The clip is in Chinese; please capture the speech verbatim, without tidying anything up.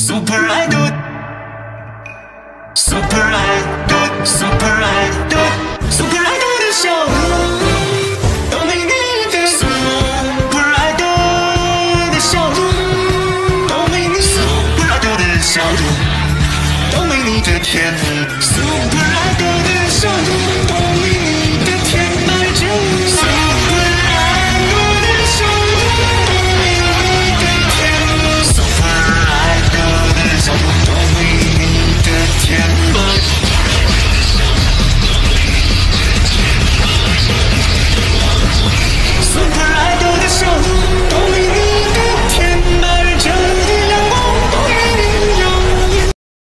Super idol Super idol Super idol Super idol 的笑容都没你的 Super idol 的笑容都没你 Super idol 的笑容都没你的甜蜜 Super idol 的笑容都